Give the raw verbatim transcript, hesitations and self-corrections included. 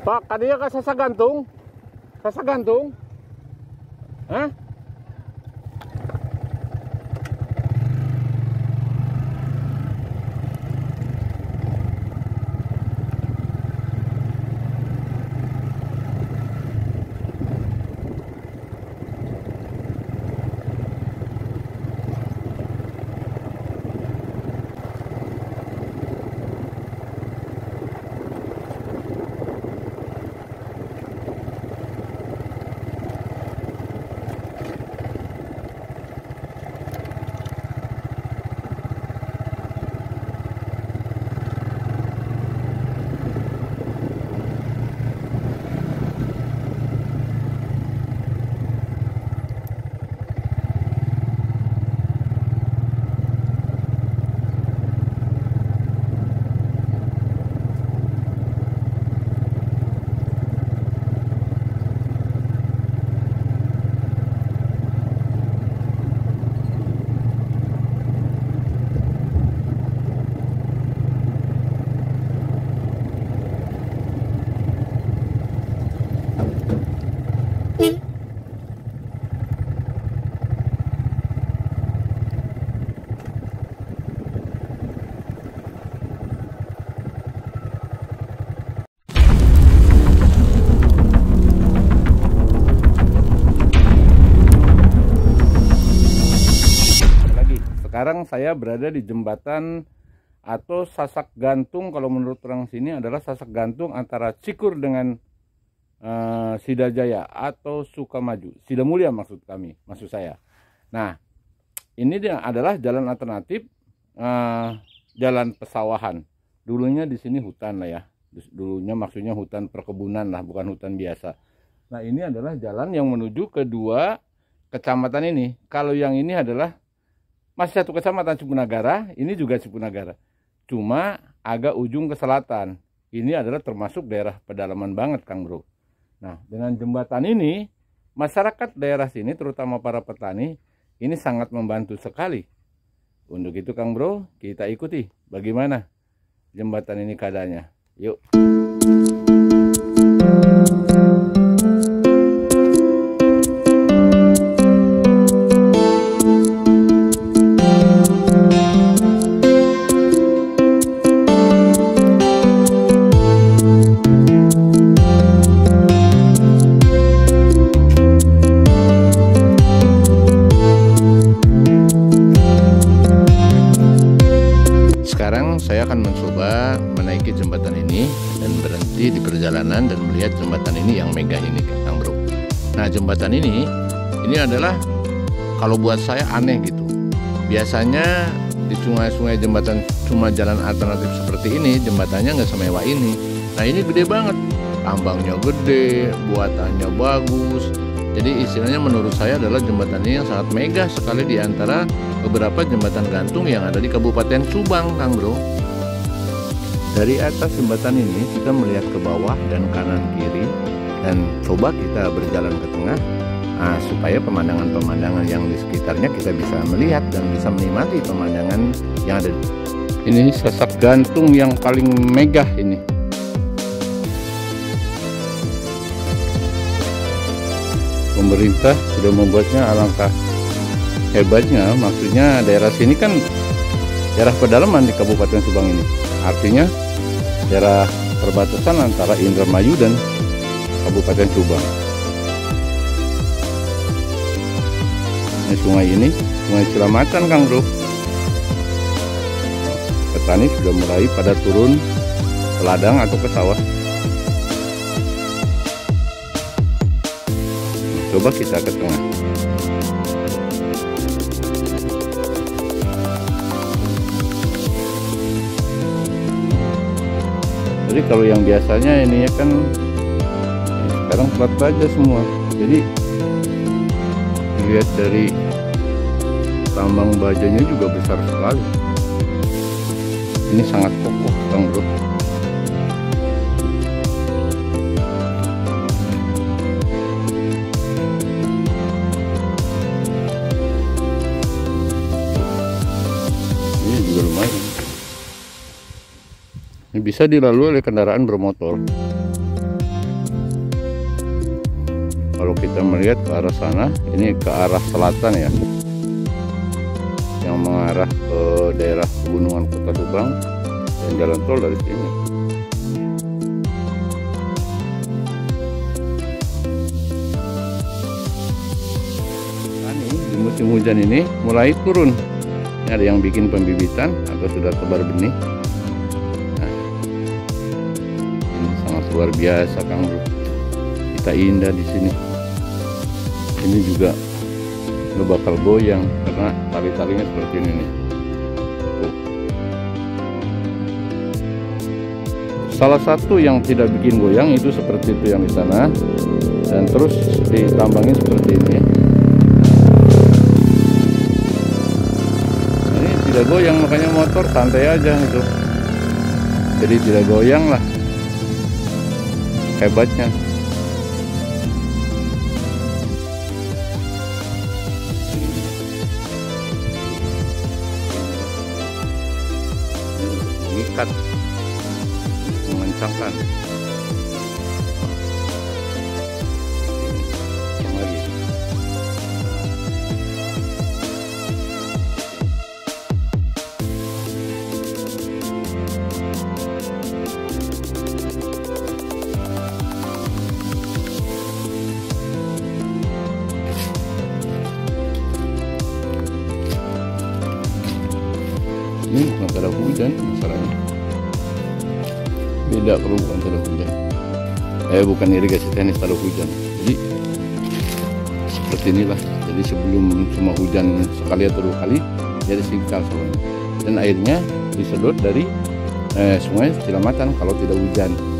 Pak, kadieu ka sasa gantung? Sasa gantung? Hah? Sekarang saya berada di jembatan atau sasak gantung. Kalau menurut orang sini adalah sasak gantung antara Cikur dengan uh, Sidajaya atau Sukamaju, Sidamulia maksud kami, maksud saya. Nah, ini dia adalah jalan alternatif, uh, jalan pesawahan. Dulunya di sini hutan lah ya. Dulunya maksudnya hutan perkebunan lah, bukan hutan biasa. Nah, ini adalah jalan yang menuju kedua kecamatan ini. Kalau yang ini adalah masih satu kecamatan Cipunagara, ini juga Cipunagara. Cuma agak ujung ke selatan. Ini adalah termasuk daerah pedalaman banget, Kang Bro. Nah, dengan jembatan ini, masyarakat daerah sini, terutama para petani, ini sangat membantu sekali. Untuk itu, Kang Bro, kita ikuti bagaimana jembatan ini keadaannya. Yuk. Saya akan mencoba menaiki jembatan ini dan berhenti di perjalanan dan melihat jembatan ini yang megah ini, Kang Bro. Nah, jembatan ini ini adalah kalau buat saya aneh gitu. Biasanya di sungai-sungai jembatan cuma jalan alternatif seperti ini, jembatannya nggak semewah ini. Nah, ini gede banget, tambangnya gede, buatannya bagus. Jadi istilahnya menurut saya adalah jembatan ini yang sangat megah sekali di antara beberapa jembatan gantung yang ada di Kabupaten Subang, Kang Bro. Dari atas jembatan ini kita melihat ke bawah dan kanan kiri, dan coba kita berjalan ke tengah, nah, supaya pemandangan-pemandangan yang di sekitarnya kita bisa melihat dan bisa menikmati pemandangan yang ada. Ini sasak gantung yang paling megah ini. Pemerintah sudah membuatnya alangkah hebatnya. Maksudnya daerah sini kan daerah pedalaman di Kabupaten Subang ini. Artinya daerah perbatasan antara Indramayu dan Kabupaten Subang. Ini sungai ini, Sungai Cilamatan, Kang Bro. Petani sudah mulai pada turun ke ladang atau ke sawah. Coba kita ke tengah. Jadi kalau yang biasanya ini ya kan sekarang plat baja semua. Jadi dilihat dari tambang bajanya juga besar sekali. Ini sangat kokoh, Kang Bro. Ini juga lumayan. Ini bisa dilalui oleh kendaraan bermotor. Kalau kita melihat ke arah sana, ini ke arah selatan ya, yang mengarah ke daerah pegunungan Kota Subang, dan jalan tol dari sini. Di musim hujan ini mulai turun. Ini ada yang bikin pembibitan atau sudah tebar benih. Nah, ini sangat luar biasa, Kang Bro. Kita indah di sini. Ini juga nggak bakal goyang karena tali-talinya seperti ini nih. Tuh. Salah satu yang tidak bikin goyang itu seperti itu yang di sana, dan terus ditambangin seperti ini. Tidak goyang, makanya motor santai aja gitu, jadi tidak goyang lah, hebatnya. Mengikat, mengencangkan. Lagi. Ini bukan tanda hujan masalahnya, beda kalau bukan tanda hujan, eh bukan irigasi teknis, tanda hujan. Jadi seperti inilah. Jadi sebelum cuma hujan sekali atau dua kali, jadi singkal soalnya, dan airnya disedot dari eh, sungai Cilamatan kalau tidak hujan.